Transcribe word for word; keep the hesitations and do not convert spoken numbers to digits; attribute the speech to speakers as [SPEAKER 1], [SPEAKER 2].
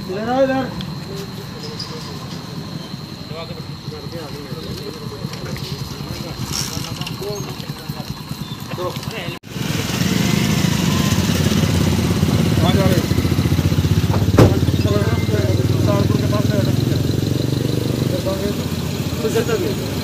[SPEAKER 1] इधर आओ इधर। कहाँ जा रहे हो? सहारनपुर के पास में है।